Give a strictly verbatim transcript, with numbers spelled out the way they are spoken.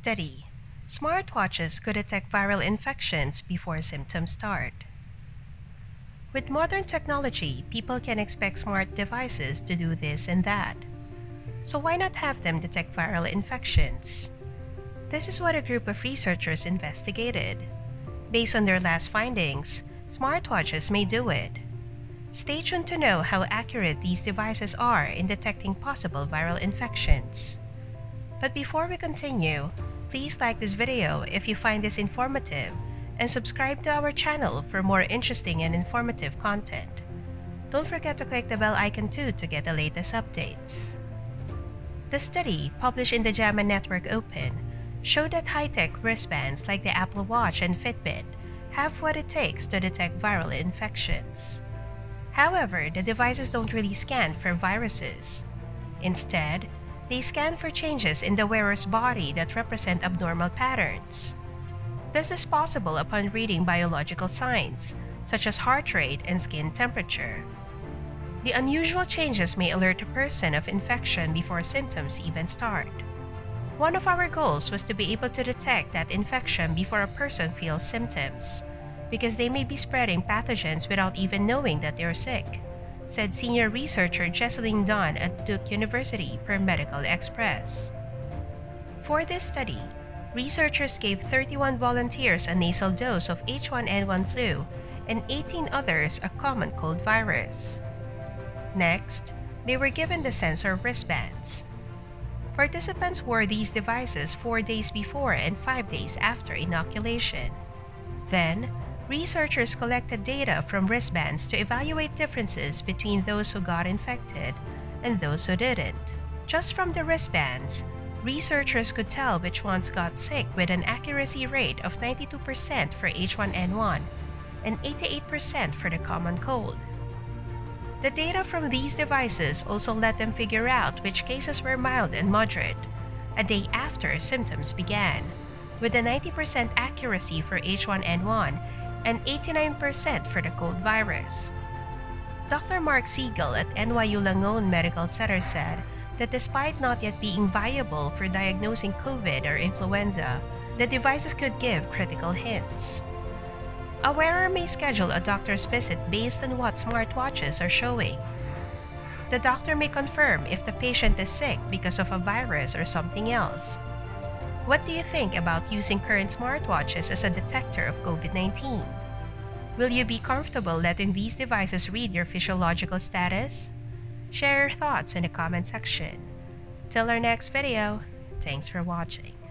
Study: Smartwatches could detect viral infections before symptoms start. With modern technology, people can expect smart devices to do this and that. So why not have them detect viral infections? This is what a group of researchers investigated. Based on their last findings, smartwatches may do it. Stay tuned to know how accurate these devices are in detecting possible viral infections. But before we continue, please like this video if you find this informative and subscribe to our channel for more interesting and informative content. Don't forget to click the bell icon too to get the latest updates. The study, published in the JAMA Network Open, showed that high-tech wristbands like the Apple Watch and Fitbit have what it takes to detect viral infections. However, the devices don't really scan for viruses. Instead, they scan for changes in the wearer's body that represent abnormal patterns. This is possible upon reading biological signs, such as heart rate and skin temperature. The unusual changes may alert a person of infection before symptoms even start. One of our goals was to be able to detect that infection before a person feels symptoms, because they may be spreading pathogens without even knowing that they're sick, said senior researcher Jesseline Dunn at Duke University per Medical Express. For this study, researchers gave thirty-one volunteers a nasal dose of H one N one flu and eighteen others a common cold virus. Next, they were given the sensor wristbands. Participants wore these devices four days before and five days after inoculation. Then, researchers collected data from wristbands to evaluate differences between those who got infected and those who didn't. Just from the wristbands, researchers could tell which ones got sick with an accuracy rate of ninety-two percent for H one N one and eighty-eight percent for the common cold. The data from these devices also let them figure out which cases were mild and moderate a day after symptoms began, with a ninety percent accuracy for H one N one and eighty-nine percent for the cold virus. Doctor Mark Siegel at N Y U Langone Medical Center said that despite not yet being viable for diagnosing COVID or influenza, the devices could give critical hints. A wearer may schedule a doctor's visit based on what smartwatches are showing. The doctor may confirm if the patient is sick because of a virus or something else. What do you think about using current smartwatches as a detector of COVID nineteen? Will you be comfortable letting these devices read your physiological status? Share your thoughts in the comment section. Till our next video, thanks for watching.